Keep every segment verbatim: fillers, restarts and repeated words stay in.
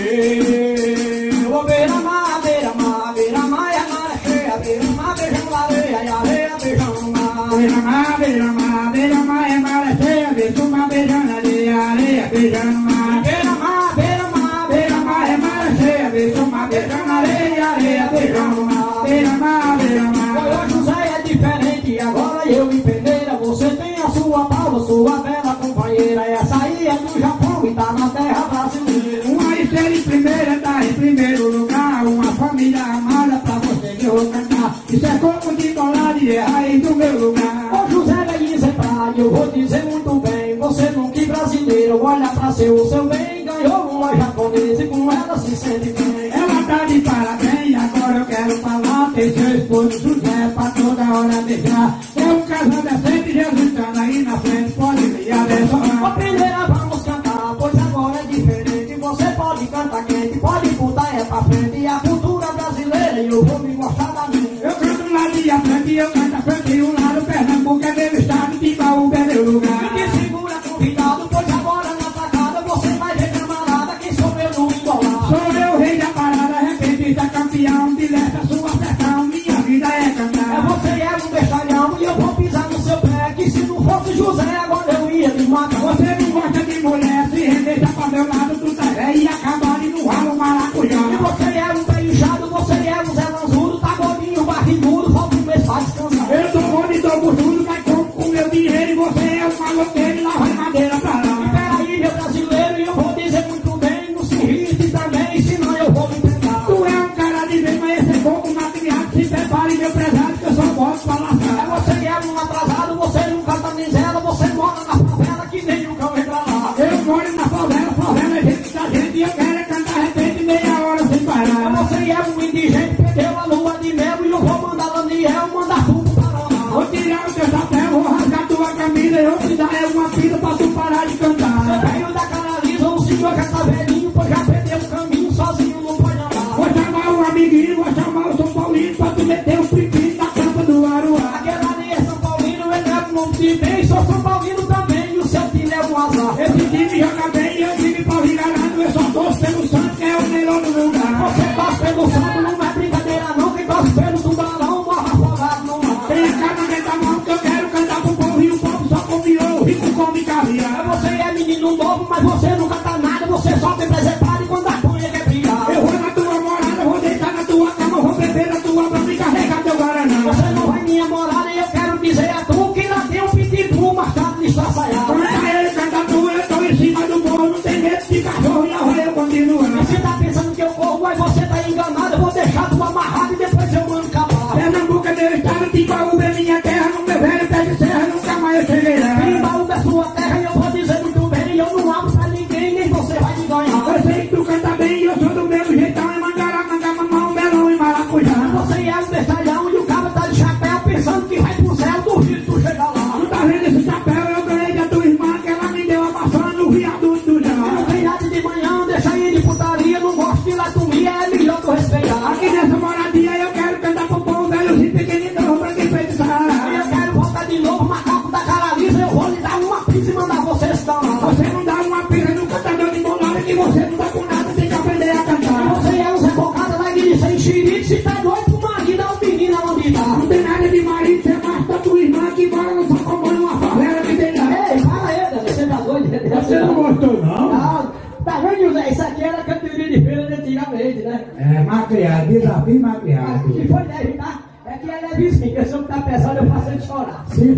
Ô beira-mar, beira-mar, beira-mar, é a maré cheia. Beira-mar, beijando a areia, e a areia beijando o mar. Beira-mar, beira-mar, beira-mar, é maré cheia. Beira-mar, beijando a areia, areia beijando o mar. Beira-mar, beira-mar, Beira-mar, é maré cheia. Beira-mar, beijando a areia, areia beijando o mar. Beira-mar, beira-mar. Ô José é diferente, agora eu em peneira. Você tem a sua Paula, sua bela companheira. Essa aí é do Japão e tá na terra brasileira. Uma estrela em primeira, tá em primeiro lugar. Uma família amada pra você que eu vou cantar. Isso é como de colar e é raiz do meu lugar. Ô José vai dizer pra eu vou dizer muito bem. Você nunca é brasileiro, olha pra seu, seu bem. Ganhou uma japonesa e com ela se sente bem. Ela tá de parabéns, agora eu quero falar. Tem seu esposo José pra toda hora beijar. É um casal decente, Jesus tá aí na frente, pode me abençoar. A primeira vamos cantar, pois agora é diferente. Você pode cantar quente, pode botar é pra frente. E a cultura brasileira, e eu vou me mostrar da minha. Eu canto um lado e a frente, eu canto a frente e um lado. Pernambuco é meu estado, Timbaúba é meu lugar. E me segura convidado, pois agora na tacada você vai ver camarada, quem sou eu no embolado. Sou eu, rei da parada, repentista, campeão, dileta sua pressão, minha vida é É cantar. você é um bestalhão e eu vou pisar no seu pé. Que se não fosse José, agora eu ia me matar. Você não gosta de mulher, se rendeja pra meu lado, tu tá velho e acaba ali no ralo maracujá. E você é um bem inchado, você é um Zé Lanzudo, tá gordinho, barrigudo, falta um mês pra descansar. Eu tô bom e tô gordudo, mas como com meu dinheiro e você é um maloqueiro e lá vai madeira pra lá. Peraí, meu brasileiro, e eu vou dizer muito bem, não se irrite também, senão eu vou me pegar. Tu é um cara de bem, mas esse é pouco matriarca, se prepare meu prezado que eu só posso falar. É você é um atrasado, você nunca tá nem zela, você mora na favela que nem um cão entra lá. Eu moro na favela, favela é gente da gente e eu quero é cantar repente meia hora sem É parar. você é um indigente, perdeu a lua de mel e eu vou mandar Laniel, mandar tudo para lá. Vou tirar o teu chapéu, vou rasgar tua camisa e eu te dar é uma pila pra tu parar de cantar. Seu velho da cara lisa, o senhor já tá velhinho, pois já perdeu o caminho, sozinho não pode andar. Vou chamar o amiguinho, vou chamar o São Paulino pra tu meter o pipi na campa do Aruá. Aquele ali é São Paulino, ele é um nome de bem, sou São Paulino também, e o seu time é um azar. Esse time joga bem e eu tive pra virarado, eu só torço pelo Santos que é o melhor do lugar. Você torce pelo santo, não é brincadeira não, quem torce pelo tubarão, morre afogado no mar. Tem a cara da mão que eu quero cantar pro povo e o povo só come ovo, rico come caviar. Você é menino novo, mas você nunca tá nada, você só tem preservado e quando a cunha quer brigar. Eu vou na tua morada, vou deitar na tua cama, vou beber na tua pra me carregar teu guaraná. Você não vai minha morada e eu quero dizer a tu que lá tem um pitbull marcado de estraçaiado. Quando ele canta tu, eu tô em cima do morro, não tem medo de cachorro e a rola eu continuo. Você tá pensando que eu corro, mas você tá enganado, eu vou deixar tu amarrado e depois eu mando acabar. Pernambuco é meu estado, Timbaúba é minha terra, no meu velho pé de serra, nunca mais eu cheguei lá. Timbaúba é sua terra e eu vou dizer muito bem, eu não abro pra ninguém, nem você vai me ganhar. Eu sei que tu canta bem e eu sou do mesmo jeitão, é mangará, manga, mamão, melão e maracujá. Você é um bestalhão e o cara tá de chapéu pensando que vai pro céu, duvido tu chegar lá. Tu tá vendo esse chapéu, eu ganhei da tua irmã, que ela me deu a maçã no viaduto do Eu não já. vem nada de manhã, deixa ir de putaria, não gosto de lá comer, é melhor tu respeitar. Aqui nessa moradia eu quero cantar pro povo velho e pequenino pra quem fez E eu quero voltar de novo, macaco da cara lisa, eu vou lhe dar uma pizza e mandar você estar lá. Você não dá uma pira no cantador de bolada que você não dá com nada, tem que aprender a cantar. Você é um Zé Bocada, vai de sem xerife, se tá doido pro marido, é um menino onde tá. Não tem nada de marido, você mata tua irmã que mora no São Comando, uma favela que tem lá. Ei, fala aí, você tá doido? Você não gostou não? Não, tá vendo, José? Isso aqui era cantoria de feira de antigamente, né? É, macriado, desafio macriado. Que foi deve, tá? É que ele é vizinho, que eu sou que tá pesado, eu faço ele chorar. Se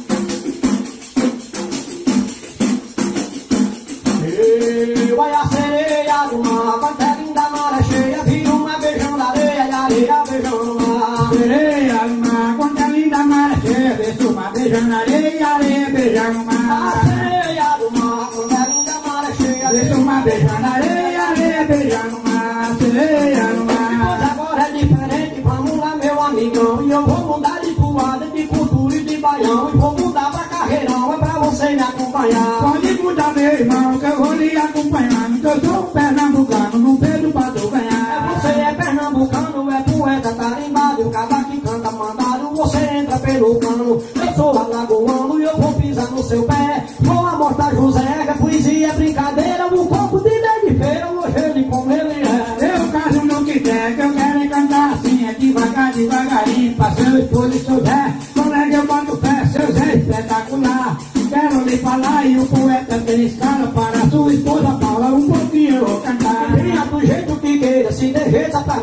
Vai a sereia do mar, quando é linda maré cheia, vira uma beijando a areia e a areia beijando o mar. sereia no mar, quando é linda maré cheia, desce uma beijando areia, areia beijando o A mar. sereia do mar, quando é linda maré cheia, Desce uma beijando areia, areia beijando o mar. Sereia no Pois mar. agora é diferente, vamos lá meu amigão. E eu vou mudar de toada, de cultura e de baião. E vou mudar pra carreirão, é pra você me acompanhar. Pode mudar meu irmão, que eu vou lhe acompanhar. Que eu sou um pernambucano, não perdo pra tu É ganhar. você é pernambucano, é poeta tarimbado. E o cara que canta mandado, você entra pelo cano. Eu sou alagoano e eu vou pisar no seu pé. Vou amortar José, que a poesia é brincadeira. Um copo de meio de feira, hoje ele comer.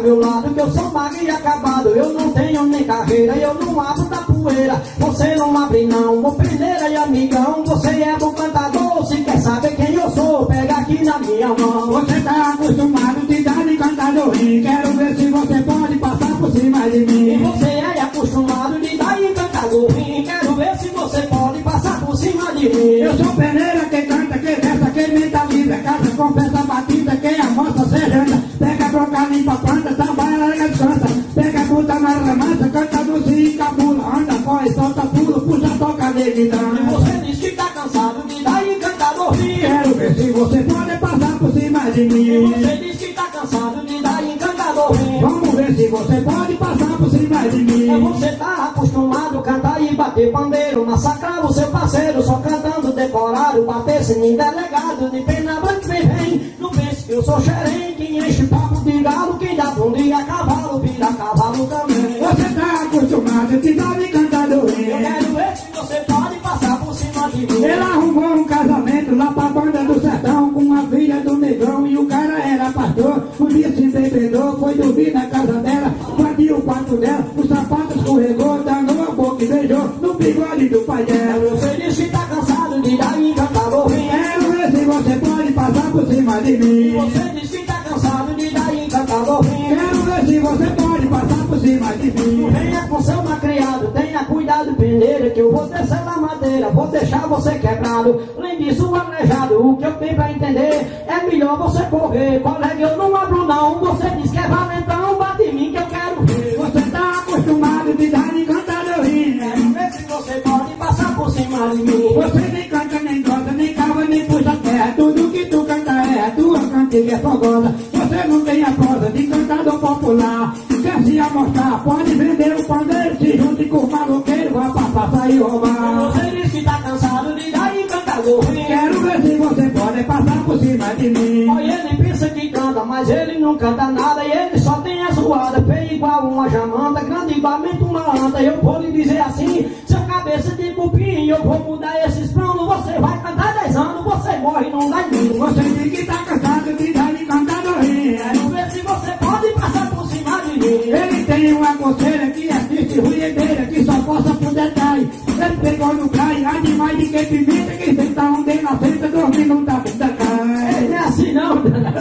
meu lado, que eu sou magro e acabado. Eu não tenho nem carreira, eu não abro da poeira. Você não abre não, ô peneira e amigão. Você é bom cantador, se quer saber quem eu sou, pega aqui na minha mão. Você tá acostumado de dar de cantadorzinho. Quero ver se você pode passar por cima de mim. E você é acostumado de dar em cantadorzinho. Quero ver se você pode passar por cima de mim. Eu sou peneira, quem canta, quem versa, quem mentaliza. Casa, confessa, batida, quem amostra, serena. Pega a bronca, limpa a planta, trabalha, larga, descansa. Pega a puta na remansa, canta doce e cabula. Anda, corre, solta, pula, puxa, toca, nele, E dança. você diz que tá cansado de dar em cantadorzinho. Quero ver se você pode passar por cima de E mim. você diz que tá cansado de dar em cantadorzinho. Vamos ver se você pode passar por cima de É mim. você tá acostumado a cantar e bater pandeiro, massacrar o seu parceiro, só cantando decorado, bater sininho delegado, de pena branca vem, vem. Não pense que eu sou xerém, que enche papo de galo, quem dá bom dia a cavalo, vira cavalo também. Você tá acostumado de dar de Eu cantadorzinho. quero ver se você pode passar por cima de mim. Ele arrumou um casamento lá pra banda do sertão com a filha do negrão e o cara era pastor. Um dia se embebedou, foi dormir na casa dela, invadiu o quarto dela, o sapato escorregou, danou a boca e beijou no bigode do pai dela. Você diz que tá cansado de dar em cantadorzinho. Quero ver se você pode passar por cima de E mim. você diz que tá cansado de dar em cantadorzinho. Quero ver se você pode passar por cima de mim. Venha com seu macriado, tenha cuidado, peneira, que eu vou descer na madeira, vou deixar você quebrado, além disso aleijado. O que eu tenho pra entender é melhor você correr. Colega, eu não abro não, você diz que é valentão, bate em mim que eu quero ver. Você tá acostumado de dar de cantadorzinho. Quero ver se você pode passar por cima de mim. Você nem canta, nem gosta, nem cava, nem puxa terra. Tudo que tu canta é a tua cantiga é fogosa. Você não tem a prosa de cantador popular. Quer se amostrar, pode vender o pandeiro. Se junte com o maloqueiro, vai pra passar e roubar. Você diz que tá cansado de dar em cantadorzinho. Quero ver se você pode passar por cima de mim. Olha, ele pensa que canta, mas ele não canta nada. E ele só tem a zoada, feio igual uma jamanta, grande igualmente uma anta. Eu vou lhe dizer assim, seu cabeça de cupim, eu vou mudar esses planos. Você vai cantar dez anos, você morre não dá dinheiro. Você diz que tá cansado de dar de cantadorzinho. Quero ver se você pode passar por cima de mim. Ele tem uma coceira que assiste ruideira, que só possa por detalhe. Ele pegou no cai, animais de que pimenta, que senta onde na senta, dormindo no tapete da cara. Não é assim não.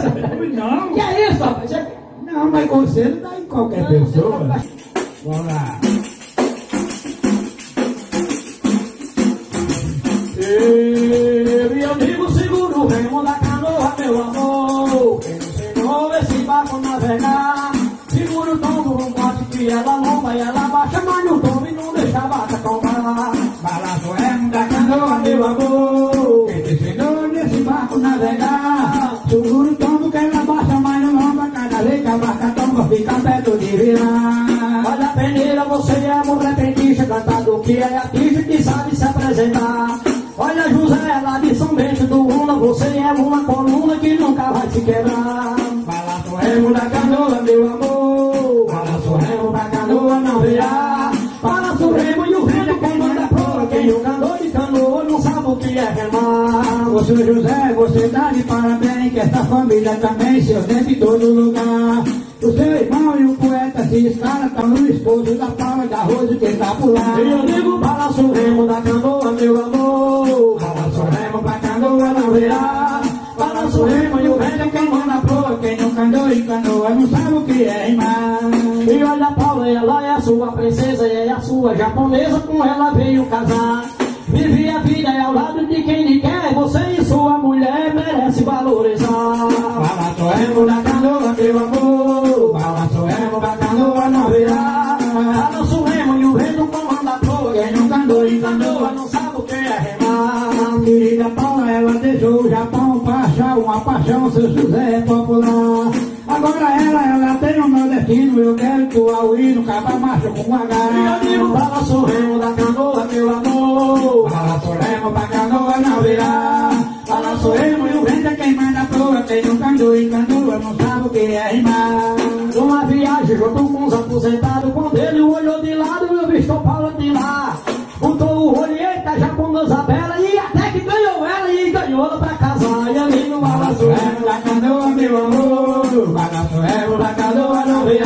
Não, Que é isso, rapaz? não, mas conselho dá em qualquer pessoa. Vamos lá. Eu e eu digo seguro o remo da canoa, meu amor. Quem ensinou esse barco a navegar? Segura o tombo, não bote que ela lomba e ela baixa, mas no tombo e não deixa a barca tombar. Balança o remo da canoa, meu amor. Quem te ensinou nesse barco navegar? Segura o tombo que ela baixa, mas não lomba. Cada vez que a barca tomba, fica perto de virar. Olha a peneira, você é um repentista, cantador que é artista que sabe se apresentar. Olha José, lá de São Bento do Una, você é uma coluna que nunca vai se quebrar. Balança o Remo da canoa, meu amor. Balança o remo da canoa, não virá. Balança o remo e o vento comanda a proa. Quem nunca andou de canoa não sabe o que é remar. Ô seu José, você dá de parabéns, que essa família também, seus dentes em todo lugar. O seu irmão e o poeta se escala, tá no esposo da Paula de arroz e quem tá por lá. E eu digo, balança o remo da canoa, meu amor. Balança o remo pra canoa não virá. Balança o remo e o vento Quem manda a proa, quem nunca andou em canoa, não sabe o que é rimar. E olha a Paula, ela é a sua princesa e é a sua japonesa, com ela veio casar. Vive a vida ao lado de quem lhe quer, você e sua mulher merece valorizar. Balança o remo da canoa, meu amor. Balança o remo da canoa não virá. Balança o remo e o vento comanda a proa, Quem nunca andou em canoa canoa, não sabe o que é remar. querida Paula, ela deixou o Japão pra achar uma paixão, seu José é popular. Agora ela, ela tem um nordestino, eu quero que o hino caba macho com uma E eu garra. digo, balança o remo da canoa, meu amor. Balança o remo pra canoa não virá. Balança o remo e o vento é quem manda a proa, quem nunca andou em canoa não sabe o que é rimar. Numa viagem junto com os aposentados, quando ele olhou de lado, eu vi o Paula de lá. Botou o olho, eita, japonesa bela, e até que ganhou ela e ganhou ela pra casar. E ali no Balança balanço o remo da canoa, meu amor. Balança o remo da canoa não virá.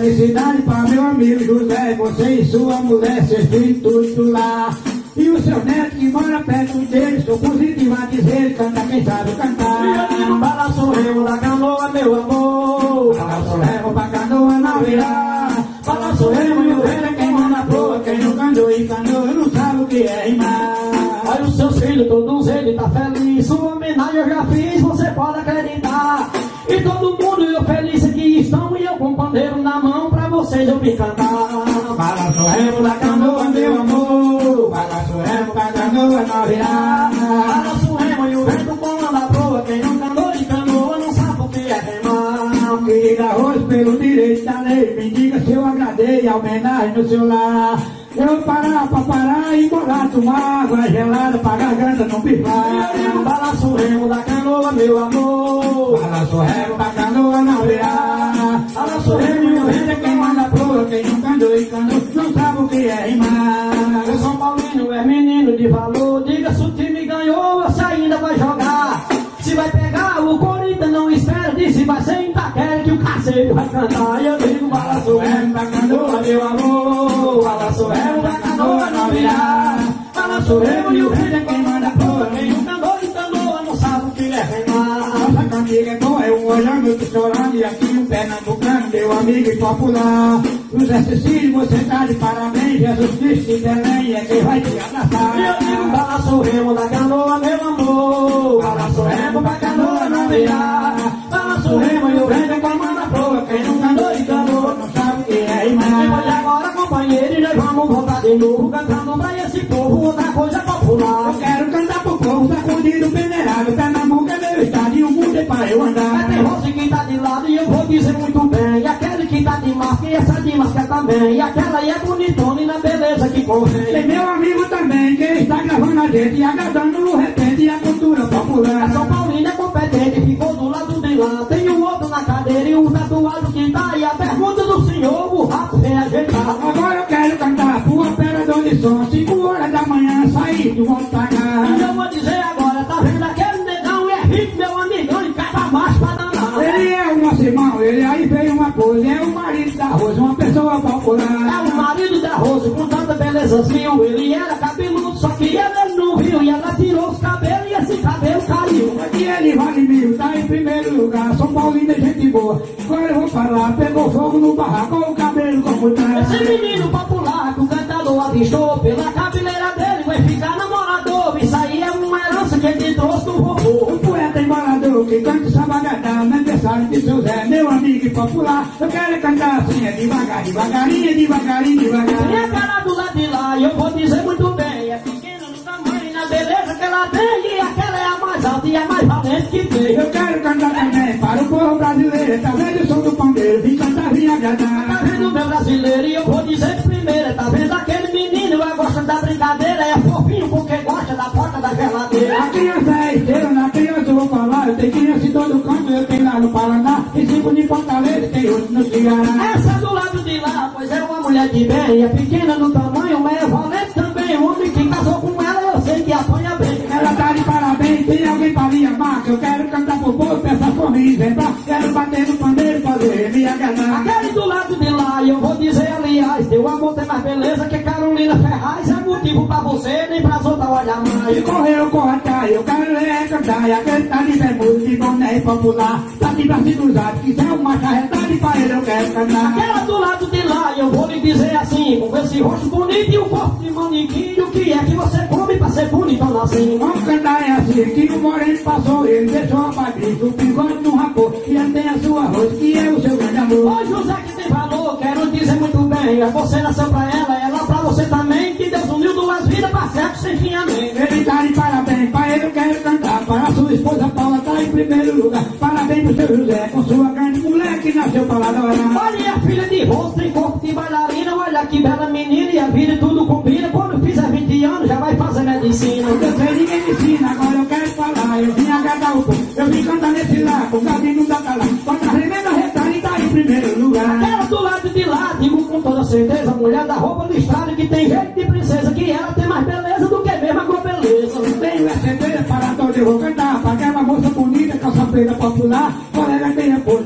felicidade para meu amigo José, você e sua mulher, seu filho, tudo lá. E o seu neto que mora perto dele, sou positivo a dizer, canta quem sabe cantar. E eu digo, balança o remo da canoa, meu amor. Balança o remo pra canoa não virar. Balança o remo e o remo é quem manda a proa. Quem não cantou e canoa não sabe o que é rimar. Aí os seus filhos, todos eles tá feliz. Sua homenagem eu já fiz, você pode acreditar. E todo mundo eu feliz aqui estão. E eu com o pandeiro na mão pra vocês eu vim cantar. Balança o remo da canoa, meu amor. Balança o remo pra canoa não virar. Balança o remo e o vento comanda a proa. Quem não cantou de canoa não sabe o que é remar. Que diga arroz pelo direito da lei. Me diga se eu agradei a homenagem no seu lar. Eu parar pra parar e morar, tomar água gelada pra garganta não pifar. E eu digo, balança o remo da canoa, meu amor. Balança o remo pra canoa não virar. Balança o remo e o remo é quem manda a proa. Quem não cantou e canoa não sabe o que é rimar. O São Paulino é menino de valor. Diga se o time ganhou, você ainda vai jogar. Se vai pegar o Corinthians, não espera. Diz se vai ser em Itaquera que o cacete vai cantar. E eu digo, balança o remo da canoa, meu amor. Balança o remo da canoa não virar. Balança o remo e o remo é quem manda a proa. Quem não cantou de canoa não sabe o que é remar. Nossa cantiga é boa, é um olhando, eu tô chorando. E aqui um pernambucano, meu amigo e popular. José Cecílio, você tá de parabéns. Jesus Cristo de Belém é quem vai te abraçar. E eu digo, balança o remo da canoa, meu amor. Balança o remo pra canoa não virar. Balança o remo e o remo é quem manda a proa. Quem não cantou de canoa não sabe o que é rimar. E hoje agora, companheiro, e nós vamos voltar de novo cantando pra esse povo outra coisa popular. Eu quero cantar pro povo, sacudido, peneirado. Pernambuco é meu estado e o mundo é para eu andar. Tem rosto que tá de lado e eu vou dizer muito bem. E aquele que tá de máscara e essa de máscara também. E aquela aí é bonitona e na beleza que convém. Tem meu amigo também que está gravando a gente e agradando no repente a cultura popular. A São Paulino é competente, ficou do lado de lá. Tem um outro na cadeira e um tatuado que tá. E a pergunta do senhor, o rato vem ajeitar. Agora eu quero cantar pro operador de som. Cinco horas da manhã, sair do volta pra cá. E eu vou dizer agora, tá vendo aquele negão? É rico, meu amigão, e capa mais pra danar. Ele é o nosso irmão, ele aí veio uma coisa. É o marido da Rosa, uma pessoa popular. É o marido da Rosa, com tanta beleza assim. Ele era cabeludo, só que ele não viu. E ela tirou os cabelos e esse cabelo caiu. Aqui ele vale mil, tá em primeiro lugar. São Paulino é gente boa. Agora eu vou falar, pegou fogo no barraco, o cabelo como tá. Esse menino popular que o cantador avistou, pela cabeleira dele vai ficar namorador. Isso aí é uma herança que ele trouxe do vovô. O poeta embalador que canta samba gadão, no aniversário de seu Zé, meu amigo e popular. Eu quero cantar assim, é devagar, devagarinho, devagarinho, devagar. E a cara do lado de lá, eu vou dizer muito bem. É pequena no tamanho, na beleza que ela tem. E aquela é a mais alta e a mais valente que tem. Eu quero cantar também para o povo brasileiro. Tá vendo o som do pandeiro, vim cantar, vim agradar. Tá vendo o meu brasileiro e eu vou dizer de primeira. Tá vendo aquele menino, ela gosta da brincadeira. É fofinho porque gosta da porta da geladeira. A criança é esteira, na criança eu vou falar. Eu tenho criança em todo canto, eu tenho lá no Paraná. Tem cinco de Fortaleza, tem outro no Ceará. Essa do lado de lá, pois é uma mulher de bem. É pequena no tamanho, mas é valente também. O homem que casou com ela, eu sei que apanha bem. Ela tá de parabéns, tem alguém pra me amar. Que eu quero cantar pro povo, peça por mim, vem pra. Quero bater no pandeiro, fazer me agradar. Aquele do lado de lá, e eu vou dizer aliás, teu amor tem mais beleza que Carolina Ferraz. É motivo pra você, nem pras outras olhar mais. E correu, corre atrás, eu quero é cantar. E aquele tá de bermuda, de boné popular. Tá de braço cruzado, quiser uma charretada de parede, eu quero cantar. Aquela do lado de lá, e eu vou lhe dizer assim, com esse rosto bonito e o corpo de manequim. O que é que você come pra ser bonitão assim? Vamos cantar é assim, que o moreno passou, ele deixou a patrícia, o bigode não rapou. E ele tem a sua rosa, que é o seu grande amor. Ô José que tem valor, quero dizer muito bem. Você nasceu pra ela, ela pra você também. Que Deus uniu duas vidas pra certo sem fim, amém. Ele tá de parabéns, pra ele eu quero cantar. Para a sua esposa Paula, tá em primeiro lugar. Parabéns pro seu José, com sua grande mulher que nasceu pra lá adorar. Olha a filha de rosto, tem corpo de bailarina. Olha que bela menina e a vida tudo combina. Quando fizer vinte anos já vai fazer medicina. Eu sei, ninguém me ensina, agora eu quero falar. Eu vim agradar o povo, eu vim cantar nesse lar. Com o cabinho não dá pra lá, com a tremenda retalha e tá em primeiro lugar. Aquela do lado de lá, digo com toda certeza, mulher da roupa listrada que tem jeito de princesa. Que ela tem mais beleza do que mesmo a beleza. Tenho essa certeza para todos eu vou cantar. Pra aquela moça bonita, calça preta popular. Colega tem a cor e a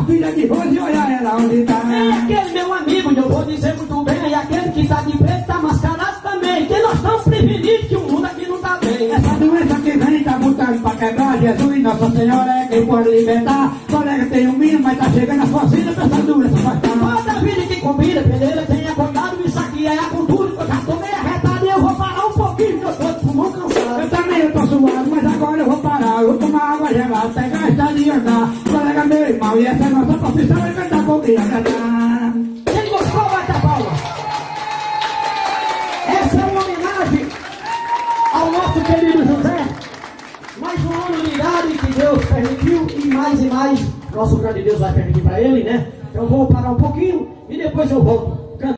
a filha de Rose, olha ela onde tá. É aquele meu amigo, eu vou dizer muito bem. E aquele que tá de preto, tá mascarado também. Que nós estamos privilegiados, que o mundo aqui não tá bem. Essa doença que vem tá botando pra quebrar. Jesus, Nossa Senhora é quem pode libertar. Colega tem um mínimo, mas tá chegando a fazenda pra essa doença afastar. Toda vida que combina, peneira, tenha cuidado. Isso aqui é a cultura, eu já tô meio arretado. E eu vou parar um pouquinho, que eu tô de pulmão cansado. Eu também eu tô suado, mas agora eu vou parar. Eu vou tomar água gelada, pegar a estrada e andar. Colega meu irmão, e essa é a nossa profissão, é cantar pouquinho, cantar. Quem gostou, bate a palma. Essa é uma homenagem ao nosso querido José. Mais um ano de idade que Deus permitiu e mais e mais nosso grande Deus vai permitir para ele, né? Então vou parar um pouquinho e depois eu volto.